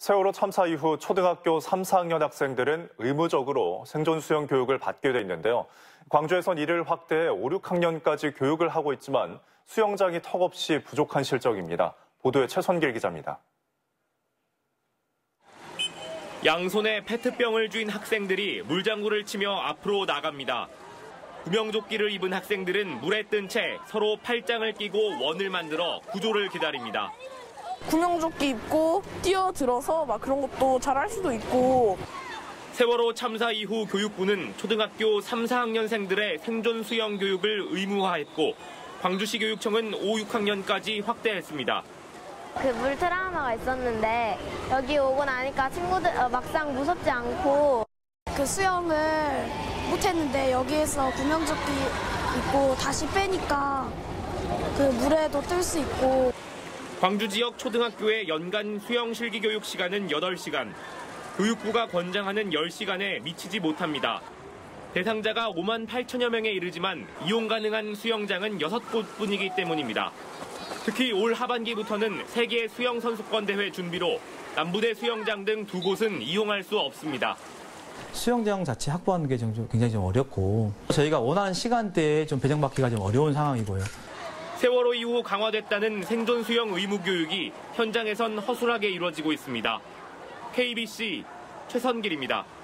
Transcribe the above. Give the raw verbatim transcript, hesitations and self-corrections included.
세월호 참사 이후 초등학교 삼, 사 학년 학생들은 의무적으로 생존 수영 교육을 받게 돼 있는데요. 광주에선 이를 확대해 오, 육 학년까지 교육을 하고 있지만 수영장이 턱없이 부족한 실정입니다. 보도에 최선길 기자입니다. 양손에 페트병을 쥔 학생들이 물장구를 치며 앞으로 나갑니다. 구명조끼를 입은 학생들은 물에 뜬 채 서로 팔짱을 끼고 원을 만들어 구조를 기다립니다. 구명조끼 입고 뛰어들어서 막 그런 것도 잘 할 수도 있고. 세월호 참사 이후 교육부는 초등학교 삼, 사 학년생들의 생존 수영 교육을 의무화했고 광주시 교육청은 오, 육 학년까지 확대했습니다. 그 물 트라우마가 있었는데 여기 오고 나니까 친구들 어, 막상 무섭지 않고. 그 수영을 못했는데 여기에서 구명조끼 입고 다시 빼니까 그 물에도 뜰 수 있고. 광주 지역 초등학교의 연간 수영 실기 교육 시간은 여덟 시간. 교육부가 권장하는 열 시간에 미치지 못합니다. 대상자가 오만 팔천여 명에 이르지만 이용 가능한 수영장은 여섯 곳뿐이기 때문입니다. 특히 올 하반기부터는 세계 수영 선수권 대회 준비로 남부대 수영장 등 두 곳은 이용할 수 없습니다. 수영장 자체 확보하는 게 굉장히 좀 어렵고 저희가 원하는 시간대에 좀 배정받기가 좀 어려운 상황이고요. 세월호 이후 강화됐다는 생존 수영 의무 교육이 현장에선 허술하게 이루어지고 있습니다. 케이비씨 최선길입니다.